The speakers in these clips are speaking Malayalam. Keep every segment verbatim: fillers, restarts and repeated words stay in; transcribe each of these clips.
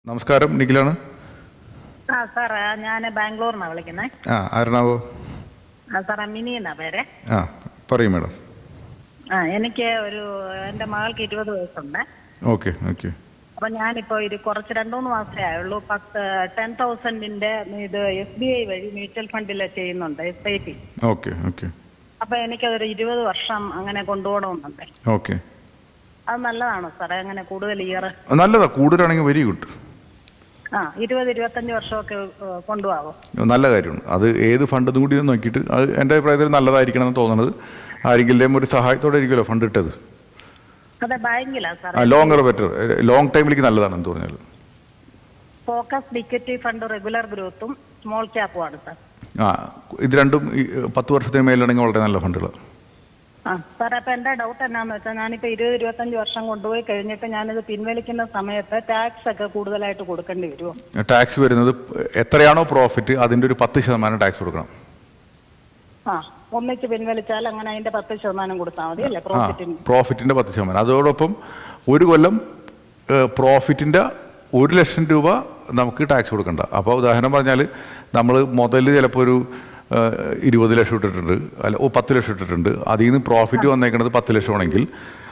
നമസ്കാരം, നിഖിലാണ്. ആ സാർ, ഞാൻ ബാംഗ്ലൂരിനാണ് വിളിക്കുന്നത്. ആ ആരണാവോ? ആ സാറേ, മിനി എന്നാ പേര്. ആ പറയൂ മാഡം. ആ എനിക്ക് ഒരു എൻ്റെ മകൾക്ക് ഇരുപത് വയസ്സുണ്ട്. Okay okay. അപ്പം ഞാനിപ്പോൾ ഒരു കുറച്ച് രണ്ട് മൂന്ന് മാസമേ ആയുള്ളൂ. പത്ത് ടെൻ തൗസൻഡിൻ്റെ ഇത് എസ് ബി ഐ വഴി മ്യൂച്വൽ ഫണ്ടിൽ ചെയ്യുന്നുണ്ട്, S I P. Okay okay. അപ്പം എനിക്കതൊരു ഇരുപത് വർഷം അങ്ങനെ കൊണ്ടുപോകണമെന്നുണ്ട്. ഓക്കെ. അത് നല്ലതാണോ സാറേ? അങ്ങനെ കൂടുതൽ ഇയർ? നല്ലതാ, കൂടുതലാണെങ്കിൽ വെരി ഗുഡ്. ആ ഇരുപത് ഇരുപത്തഞ്ച് വർഷമൊക്കെ കൊണ്ടുപോകാമോ? നല്ല കാര്യമാണ്. അത് ഏത് ഫണ്ടെന്നും കൂടി നോക്കിയിട്ട് അത് എൻ്റെ അഭിപ്രായത്തിൽ നല്ലതായിരിക്കണം എന്ന് തോന്നുന്നത്. ആരെങ്കിലും ഒരു സഹായത്തോടെ ആയിരിക്കുമല്ലോ ഫണ്ട് ഇട്ടത്. അതെ, ബാങ്കിലാ സാർ. ലോങ്ങർ ബെറ്റർ, ലോങ് ടൈമിലേക്ക് നല്ലതാണെന്ന് തോന്നിയാൽ. ഫോക്കസ് ഇക്വിറ്റി ഫണ്ട് റെഗുലർ ഗ്രോത്തും സ്മോൾ ക്യാപ്പും ആണ് സാർ. ആ ഇത് രണ്ടും പത്ത് വർഷത്തിന് മേലാണെങ്കിൽ വളരെ നല്ല ഫണ്ടുകൾ. ആ സാർ, അപ്പം എൻ്റെ ഡൗട്ട് എന്നാന്ന് വെച്ചാൽ, ഞാനിപ്പോൾ ഇരുപത് ഇരുപത്തഞ്ച് വർഷം കൊണ്ടുപോയി കഴിഞ്ഞിട്ട് ഞാനിത് പിൻവലിക്കുന്ന സമയത്ത് ടാക്സ് ഒക്കെ കൂടുതലായിട്ട് കൊടുക്കേണ്ടി വരുമോ? ടാക്സ് വരുന്നത് എത്രയാണോ പ്രോഫിറ്റ് അതിൻ്റെ ഒരു പത്ത് ശതമാനം ടാക്സ് കൊടുക്കണം. ആ ഒന്നിച്ച് പിൻവലിച്ചാൽ അങ്ങനെ അതിൻ്റെ പത്ത് ശതമാനം കൊടുത്താൽ മതി അല്ലേ? പ്രോഫിറ്റിന് പ്രോഫിറ്റിൻ്റെ പത്ത് ശതമാനം. അതോടൊപ്പം ഒരു കൊല്ലം പ്രോഫിറ്റിൻ്റെ ഒരു ലക്ഷം രൂപ നമുക്ക് ടാക്സ് കൊടുക്കണ്ട. അപ്പോൾ ഉദാഹരണം പറഞ്ഞാൽ നമ്മൾ മുതൽ ചിലപ്പോൾ ഒരു ഇരുപത് ലക്ഷം ഇട്ടിട്ടുണ്ട്, അല്ല ഓ പത്ത് ലക്ഷം ഇട്ടിട്ടുണ്ട്. അതിൽ നിന്ന് പ്രോഫിറ്റ് വന്നേക്കുന്നത് പത്ത് ലക്ഷം ആണെങ്കിൽ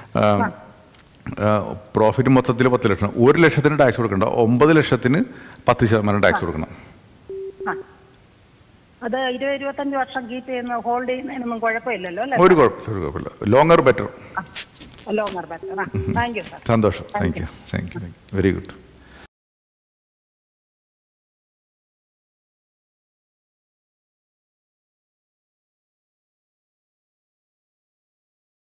പ്രോഫിറ്റ് മൊത്തത്തിൽ പത്ത് ലക്ഷം, ഒരു ലക്ഷത്തിന് ടാക്സ് കൊടുക്കണ്ട, ഒമ്പത് ലക്ഷത്തിന് പത്ത് ശതമാനം ടാക്സ് കൊടുക്കണം. അത് ഇരുപത് ഇരുപത്തഞ്ച് വർഷം കീപ്പ് ചെയ്യുന്ന ഹോൾഡ് ചെയ്യുന്നതിനൊന്നും കുഴപ്പമില്ലല്ലോ അല്ലേ? ഒരു കുഴപ്പമില്ല, ഒരു കുഴപ്പമില്ല. Longer better. Longer better. Thank you sir. സന്തോഷം. Thank you thank you very good.